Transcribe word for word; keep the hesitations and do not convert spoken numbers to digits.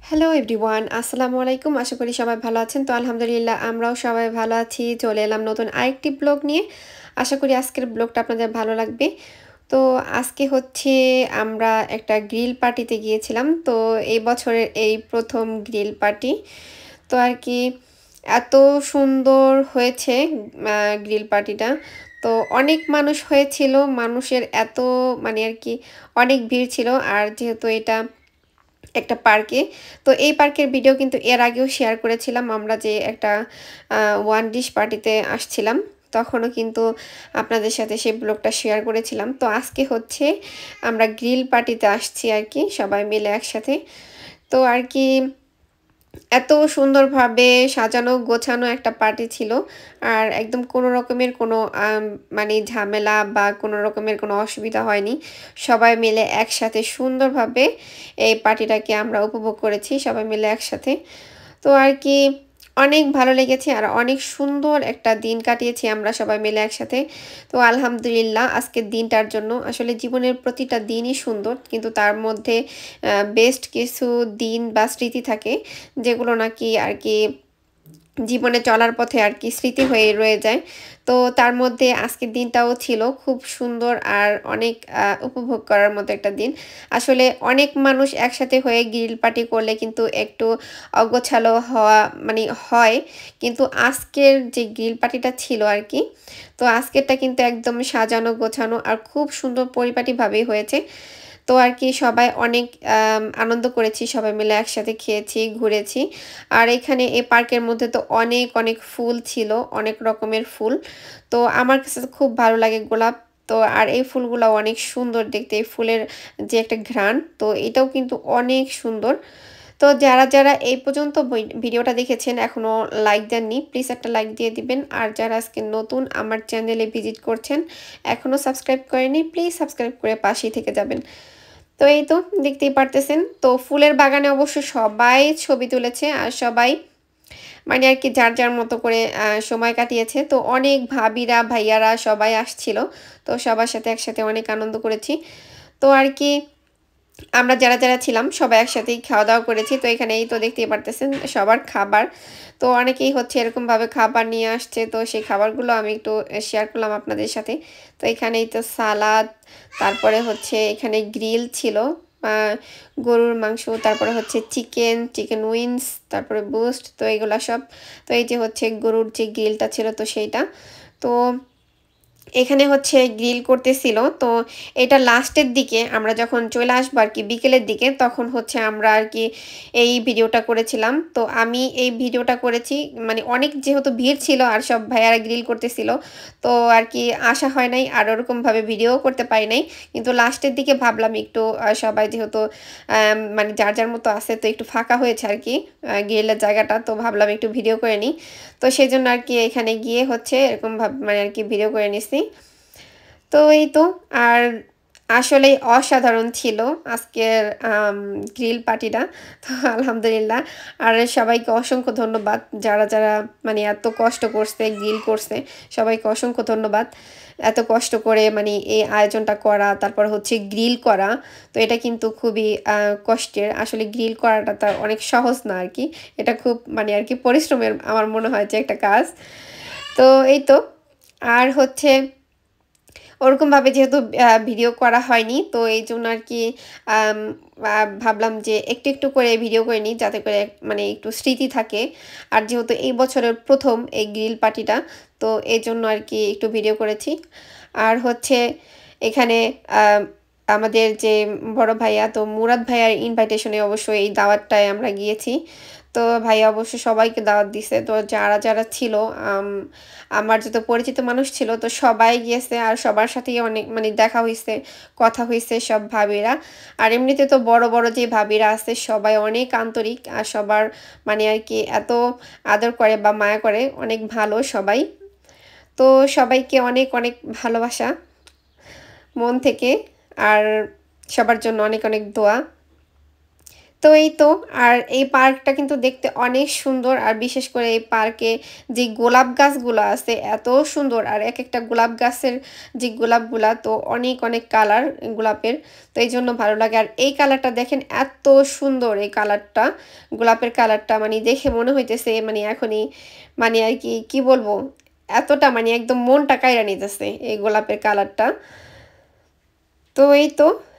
Hello everyone, আসসালামু আলাইকুম। আশা করি সবাই ভালো আছেন। তো আলহামদুলিল্লাহ আমরাও সবাই ভালো আছি। চলে এলাম নতুন আরেকটি ব্লগ নিয়ে। আশা করি আজকের ব্লগটা আপনাদের ভালো লাগবে। তো আজকে হচ্ছে আমরা একটা গ্রিল পার্টিতে গিয়েছিলাম। তো এই বছরের এই প্রথম গ্রিল পার্টি। তো আর কি এত সুন্দর হয়েছে গ্রিল পার্টিটা। তো অনেক মানুষ হয়েছিল, মানুষের এত মানে আর কি অনেক ভিড় ছিল। আর যেহেতু এটা একটা পার্কে, তো এই পার্কের ভিডিও কিন্তু এর আগেও শেয়ার করেছিলাম। আমরা যে একটা ওয়ান ডিশ পার্টিতে আসছিলাম তখনও কিন্তু আপনাদের সাথে সেই ব্লগটা শেয়ার করেছিলাম। তো আজকে হচ্ছে আমরা গ্রিল পার্টিতে আসছি আর কি, সবাই মিলে একসাথে। তো আর কি এত সুন্দরভাবে সাজানো গোছানো একটা পার্টি ছিল। আর একদম কোনো রকমের কোনো মানে ঝামেলা বা কোনো রকমের কোনো অসুবিধা হয়নি। সবাই মিলে একসাথে সুন্দরভাবে এই পার্টিটাকে আমরা উপভোগ করেছি সবাই মিলে একসাথে। তো আর কি অনেক ভালো লেগেছে আর অনেক সুন্দর একটা দিন কাটিয়েছি আমরা সবাই মিলে একসাথে। তো আলহামদুলিল্লাহ আজকের দিনটার জন্য আসলে জীবনের প্রতিটা দিনই সুন্দর, কিন্তু তার মধ্যে বেস্ট কিছু দিন বা স্মৃতি থাকে যেগুলো নাকি আর কি জীবনে চলার পথে আর কি স্মৃতি হয়ে রয়ে যায়। তো তার মধ্যে আজকের দিনটাও ছিল খুব সুন্দর আর অনেক উপভোগ করার মতো একটা দিন। আসলে অনেক মানুষ একসাথে হয়ে গ্রিল পার্টি করলে কিন্তু একটু অগোছালো হওয়া মানে হয়, কিন্তু আজকের যে গ্রিল পার্টিটা ছিল আর কি, তো আজকেরটা কিন্তু একদম সাজানো গোছানো আর খুব সুন্দর পরিপাটিভাবেই হয়েছে। তো আর কি সবাই অনেক আনন্দ করেছি, সবাই মিলে একসাথে খেয়েছি, ঘুরেছি। আর এখানে এই পার্কের মধ্যে তো অনেক অনেক ফুল ছিল, অনেক রকমের ফুল। তো আমার কাছে খুব ভালো লাগে গোলাপ। তো আর এই ফুলগুলো অনেক সুন্দর দেখতে, এই ফুলের যে একটা ঘ্রাণ, তো এটাও কিন্তু অনেক সুন্দর। তো যারা যারা এই পর্যন্ত ভিডিওটা দেখেছেন এখনও লাইক দেননি, প্লিজ একটা লাইক দিয়ে দিবেন। আর যারা আজকে নতুন আমার চ্যানেলে ভিজিট করছেন এখনও সাবস্ক্রাইব করেনি, প্লিজ সাবস্ক্রাইব করে পাশেই থেকে যাবেন। তো এই তো দেখতেই পারতেছেন, তো ফুলের বাগানে অবশ্য সবাই ছবি তুলেছে আর সবাই মানে আর কি যার যার মতো করে সময় কাটিয়েছে। তো অনেক ভাবিরা ভাইয়ারা সবাই আসছিল, তো সবার সাথে একসাথে অনেক আনন্দ করেছি। তো আর কি আমরা যারা যারা ছিলাম সবাই একসাথেই খাওয়া দাওয়া করেছি। তো এখানেই তো দেখতেই পারতেছেন সবার খাবার, তো অনেকেই হচ্ছে এরকমভাবে খাবার নিয়ে আসছে, তো সেই খাবারগুলো আমি একটু শেয়ার করলাম আপনাদের সাথে। তো এখানেই তো সালাদ, তারপরে হচ্ছে এখানে গ্রিল ছিল, গরুর মাংস, তারপরে হচ্ছে চিকেন চিকেন উইংস, তারপরে বুস্ট, তো এগুলা সব। তো এই যে হচ্ছে গরুর যে গ্রিলটা ছিল তো সেইটা। তো এখানে হচ্ছে গ্রিল করতেছিল। তো এটা লাস্টের দিকে আমরা যখন চলে আসবো আর কি বিকেলের দিকে, তখন হচ্ছে আমরা আর কি এই ভিডিওটা করেছিলাম। তো আমি এই ভিডিওটা করেছি মানে অনেক যেহেতু ভিড় ছিল আর সব ভাইয়ারা গ্রিল করতেছিল, তো আর কি আসা হয় নাই আর ওরকমভাবে ভিডিও করতে পারি নাই। কিন্তু লাস্টের দিকে ভাবলাম একটু সবাই যেহেতু মানে যার যার মতো আছে, তো একটু ফাঁকা হয়েছে আর কি গ্রিলের জায়গাটা, তো ভাবলাম একটু ভিডিও করে নিই। তো সেই জন্য আর কি এখানে গিয়ে হচ্ছে এরকম ভাব মানে আর কি ভিডিও করে নিছি। তো এই তো আর আসলেই অসাধারণ ছিল আজকের গ্রিল পার্টিটা। তো আলহামদুলিল্লাহ আর সবাইকে অসংখ্য ধন্যবাদ যারা যারা মানে এত কষ্ট করছে গ্রিল করছে, সবাইকে অসংখ্য ধন্যবাদ। এত কষ্ট করে মানে এই আয়োজনটা করা, তারপর হচ্ছে গ্রিল করা, তো এটা কিন্তু খুবই কষ্টের। আসলে গ্রিল করাটা তার অনেক সহজ না আর কি, এটা খুব মানে আর কি পরিশ্রমের আমার মনে হয় যে একটা কাজ। তো এই তো আর হচ্ছে ওরকমভাবে যেহেতু ভিডিও করা হয়নি, তো এই জন্য আর কি ভাবলাম যে একটু একটু করে ভিডিও করে নিই যাতে করে মানে একটু স্মৃতি থাকে। আর যেহেতু এই বছরের প্রথম এই গ্রিল পার্টিটা, তো এই জন্য আর কি একটু ভিডিও করেছি। আর হচ্ছে এখানে আমাদের যে বড় ভাইয়া, তো মুরাদ ভাইয়ার ইনভাইটেশনে অবশ্যই এই দাওয়াতটায় আমরা গিয়েছি। তো ভাইয়া অবশ্য সবাইকে দাওয়াত দিছে, তো যারা যারা ছিল আমার যত পরিচিত মানুষ ছিল তো সবাই গিয়েছে আর সবার সাথেই অনেক মানে দেখা হয়েছে, কথা হয়েছে সব ভাবিরা। আর এমনিতে তো বড় বড় যে ভাবিরা আছে সবাই অনেক আন্তরিক আর সবার মানে আর কি এত আদর করে বা মায়া করে, অনেক ভালো সবাই। তো সবাইকে অনেক অনেক ভালোবাসা মন থেকে, আর সবার জন্য অনেক অনেক দোয়া। তো এই তো আর এই পার্কটা কিন্তু দেখতে অনেক সুন্দর আর বিশেষ করে এই পার্কে যে গোলাপ গাছগুলো আছে এত সুন্দর আর এক একটা গোলাপ গাছের যে গোলাপগুলা তো অনেক অনেক কালার গোলাপের তো এই জন্য ভালো লাগে আর এই কালারটা দেখেন এত সুন্দর এই কালারটা গোলাপের কালারটা মানে দেখে মনে হইতেছে মানে এখনই মানে আর কি কি বলবো এতটা মানে একদম মনটা কাইরা নিতেছে এই গোলাপের কালারটা তো এই তো